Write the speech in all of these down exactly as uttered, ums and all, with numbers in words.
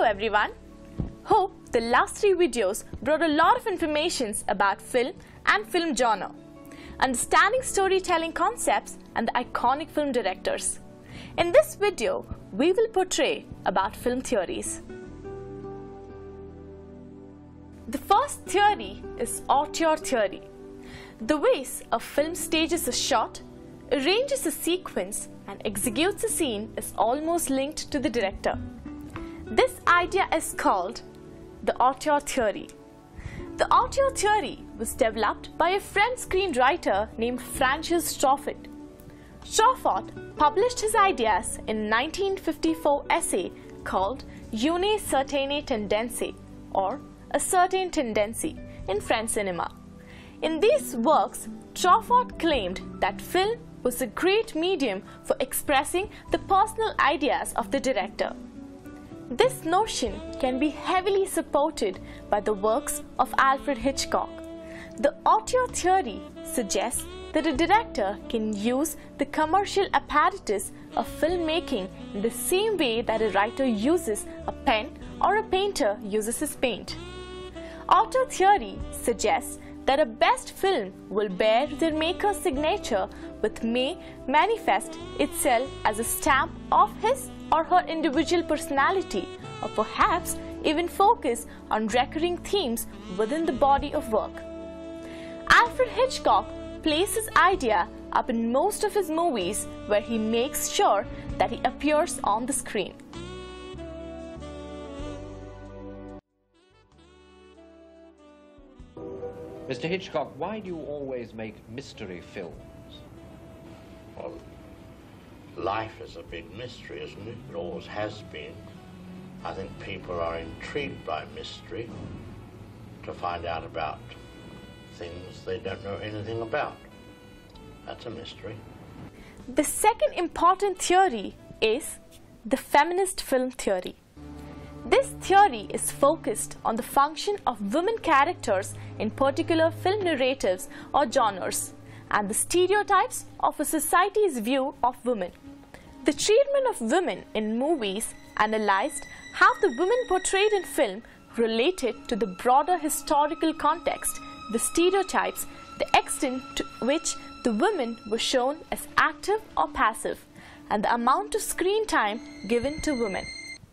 everyone. Hope the last three videos brought a lot of information about film and film genre, understanding storytelling concepts and the iconic film directors. In this video, we will portray about film theories. The first theory is auteur theory. The ways a film stages a shot, arranges a sequence and executes a scene is almost linked to the director. This idea is called the auteur theory. The auteur theory was developed by a French screenwriter named Francis Truffaut. Truffaut published his ideas in nineteen fifty-four essay called Une certaine tendance, or A Certain Tendency, in French cinema. In these works, Truffaut claimed that film was a great medium for expressing the personal ideas of the director. This notion can be heavily supported by the works of Alfred Hitchcock. The auteur theory suggests that a director can use the commercial apparatus of filmmaking in the same way that a writer uses a pen or a painter uses his paint. Auteur theory suggests that a best film will bear their maker's signature, which may manifest itself as a stamp of his or her individual personality, or perhaps even focus on recurring themes within the body of work. Alfred Hitchcock plays his idea up in most of his movies, where he makes sure that he appears on the screen. Mister Hitchcock, why do you always make mystery films? Well, life is a big mystery, isn't it? It always has been. I think people are intrigued by mystery to find out about things they don't know anything about. That's a mystery. The second important theory is the feminist film theory. This theory is focused on the function of women characters in particular film narratives or genres, and the stereotypes of a society's view of women. The treatment of women in movies analyzed how the women portrayed in film related to the broader historical context, the stereotypes, the extent to which the women were shown as active or passive, and the amount of screen time given to women.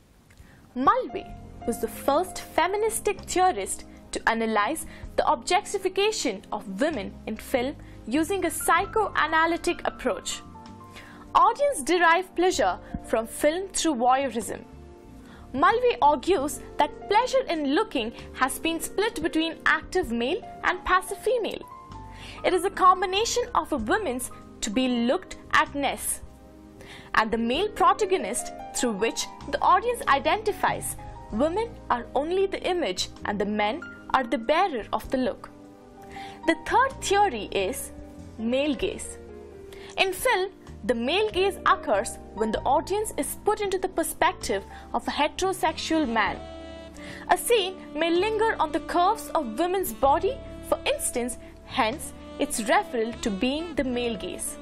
Mulvey was the first feministic theorist to analyze the objectification of women in film using a psychoanalytic approach. Audience derive pleasure from film through voyeurism. Mulvey argues that pleasure in looking has been split between active male and passive female. It is a combination of a woman's to be looked at-ness and the male protagonist through which the audience identifies. Women are only the image and the men are the bearer of the look. The third theory is male gaze. In film, the male gaze occurs when the audience is put into the perspective of a heterosexual man. A scene may linger on the curves of women's body, for instance, hence its referral to being the male gaze.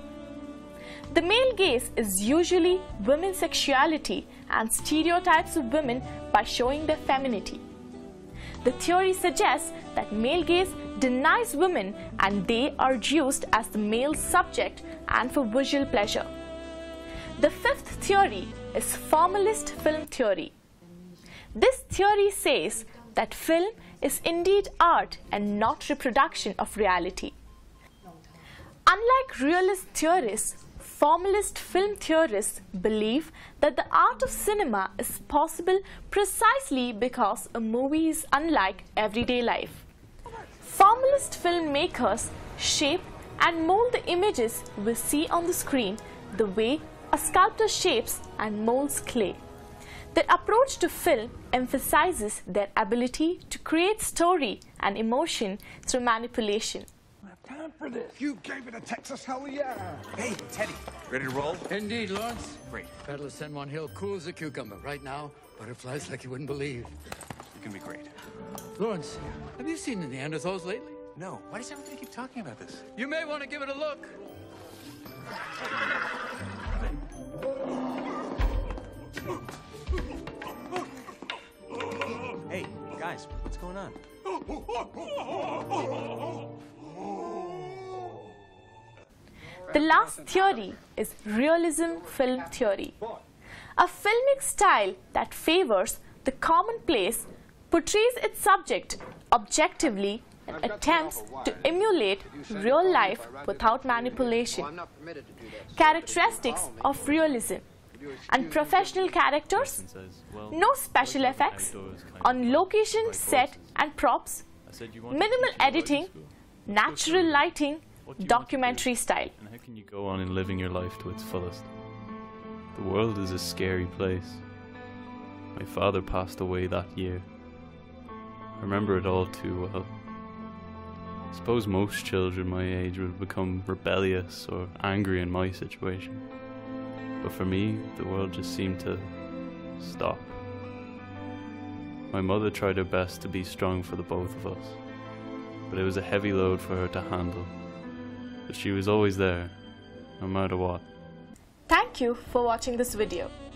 The male gaze is usually women's sexuality and stereotypes of women by showing their femininity. The theory suggests that male gaze denies women and they are used as the male subject and for visual pleasure. The fifth theory is formalist film theory. This theory says that film is indeed art and not reproduction of reality. Unlike realist theorists, formalist film theorists believe that the art of cinema is possible precisely because a movie is unlike everyday life. Formalist filmmakers shape and mold the images we see on the screen the way a sculptor shapes and molds clay. Their approach to film emphasizes their ability to create story and emotion through manipulation. Time for this. You gave it a Texas hell yeah. Hey, Teddy, ready to roll? Indeed, Lawrence. Great. Pedal San Juan Hill cool as a cucumber. Right now, butterflies like you wouldn't believe. It's gonna be great. Lawrence, have you seen the Neanderthals lately? No. Why does everybody keep talking about this? You may want to give it a look. The last theory is realism film theory, a filmic style that favors the commonplace, portrays its subject objectively, and attempts to emulate real life without manipulation. Characteristics of realism: unprofessional characters, no special effects, on location set and props, minimal editing, natural lighting, documentary style. And how can you go on in living your life to its fullest? The world is a scary place. My father passed away that year. I remember it all too well. I suppose most children my age would become rebellious or angry in my situation. But for me, the world just seemed to stop. My mother tried her best to be strong for the both of us, but it was a heavy load for her to handle. But she was always there, no matter what. Thank you for watching this video.